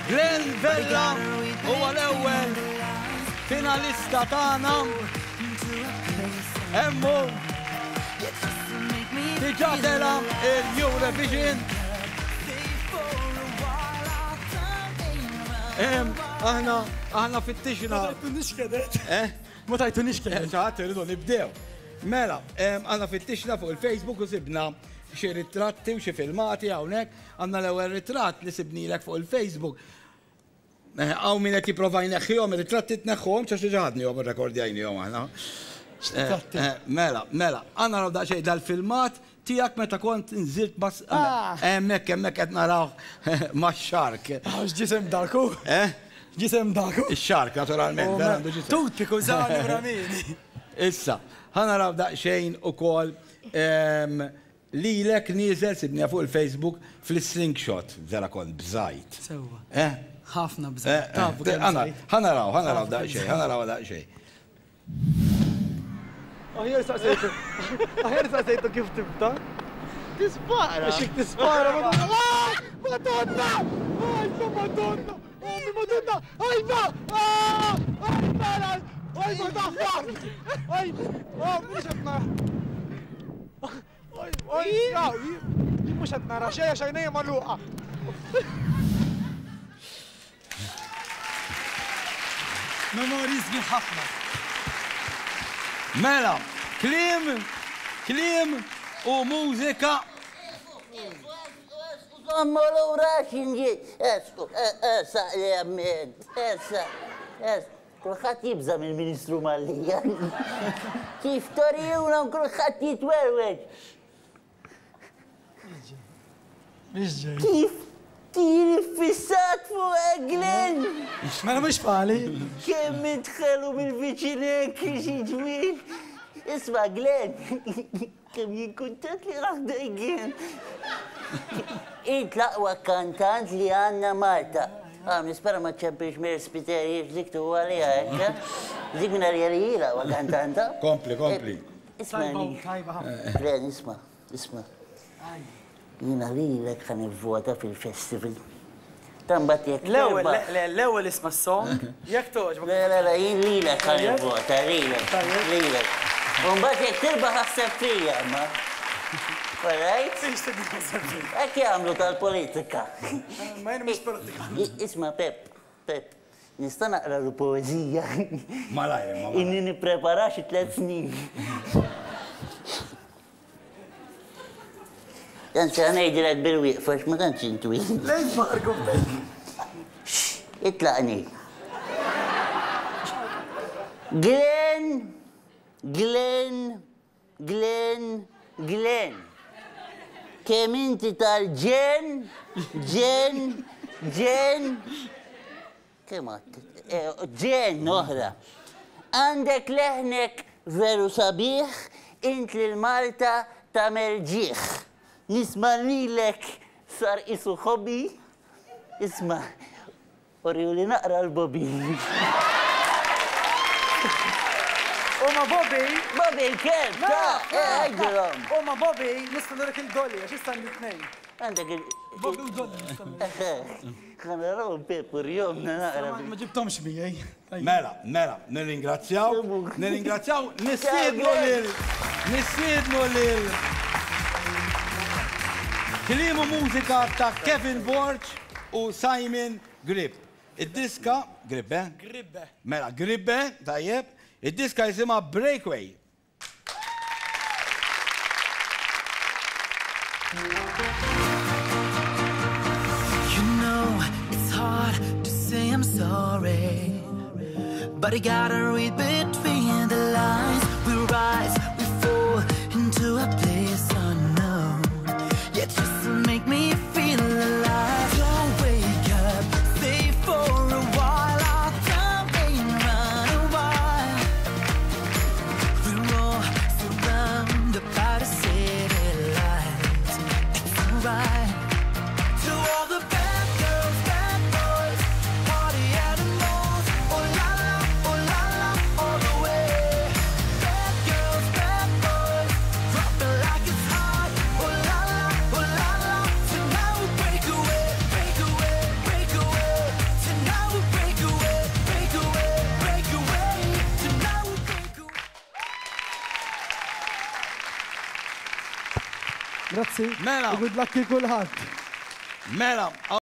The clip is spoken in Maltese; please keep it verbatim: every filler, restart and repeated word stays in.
Glenn Vella huwa l-ewwel finalista tagħna. Emmu diġà tela il-Eurovision. Aħna aħna fittixna. Ma tajtunix kedet. Eh? Ma tajtunix kedet. Ċaħat irridu nibdew. Mela, aħna fittixna fuq il-Facebook u sibna xi ritratti u xi filmati hawnhekk. Għandna l-ewwel ritratt li sibnilek fuq il-Facebook. Għaw min qed jipprova jneħħihom ir-ritratti tneħħuhom xi ġaħadnihom irrekordjajnihom aħna. Mela, mela, għandna naraw daqsxejn dal-filmat tiegħek meta kont nżilt bas. Hemmhekk hemmhekk qed naraw max-xark. X'ġisem daku? Eh? Ġisem daku? Ix-xark naturalment. Tutiku żgħar bramini. Issa, ħanaraw daqsxejn ukoll lilek nieżel sibniha fuq il-Facebook fl-slingshot vera kont bżajt. Sewwa. Eh? Ħafna bżajt. Ħanaraw, ħanaraw daqsxejn, ħanaraw daqsxejn. Aħjar saqsejtu. Aħjar saqsejtu kif tibda? Tispara. Xik tispara, madonna. Madonna! Ajfa, madonna! Ommi, madonna! Ajfa! Ajfa! Ajfa, daħfa! Ajfa! Mux għetna! Ajfa! Mux għetna raxeja xajnija maluqa! Memorizmi ħafna. Mela, klim, klim u mużika. Amma l-ura xinġi, esku, essa li għammed, essa, essa, kulħat jibza mill-Ministru Mallija. Kif torijuna kulħat jitwerweġ. Kif tiri fissat fuq Glenn. Mela mux fali. Kemm idħelu mill-viċinek xieġwin. Isma Glenn, kemm jinkuntat li raħda Glenn. Int laqwa kantant li għanna Malta. Għam, nispera ma ċempiex mir spiteri ġdiktu għalija, ekka? Dik minna rjali laqwa kantanta. Kompli, kompli. Isma li. Glenn, isma, isma. Jina li l-ek għan il-vota fil-festival. Tambat jek terba. L-ewel isma s-song, jek toġ. La, la, la, jien li l-ek għan il-vota, li l-ek, li l-ek. Umbat jek terba ħasseb fija, ma. Alright? Ek jgħamlu tal-politika. Ma jenu mux politika. Isma, Pep, Pep, nista naqra l-poezija. Malajr, ma. Inni niprepara xi tlet snin. Għanzi għanajdilek bil-wieqfax, ma għanzi intwi. Lejn farkom bejn. Itlaqni. Glenn, Glenn, Glenn, Glenn. Kem inti tal-ġen, ġen, ġen. Kem għattit? Ġen, noħra. Għandek leħnek veru sabiħ, int l-Malta tamel ġiħ. Nisma lilek sar isu hobby. Isma, orju li naqra l-Bobby. Oma Bobby. Bobby kif, ta' għajdilom. Oma Bobby, nistan l-rek il-dolli, għax istan l-tnejn. Għandek il... Bobby u dolli nistan l-tnejn. Għana raw pepur jom naqra. Ma ġibtomx bijaj. Mela, mela, nirringrazzjaw, nirringrazzjaw, nissiednu lil, nissiednu lil. Klim u mużika ta' Kevin Borch u Simon Grib. Id-diska, Gribbe? Gribbe. Mela, Gribbe, tajjeb. Id-diska jisima Breakaway. You know, it's hard to say I'm sorry, but I gotta read between the lines. We rise, we fall into a place unknown, yet just to make me feel alive. Don't wake up, stay for a while. Our time ain't run wild. We're all surrounded by the city lights. It's alright. To all the bad girls, bad boys, party animals, oh la la, oh la la, all the way. Bad girls, bad boys, drop it like it's hot, oh la la, oh la la. Tonight we break away, break away, break away. Grazzi. Mela. Good luck il kulħadd. Mela.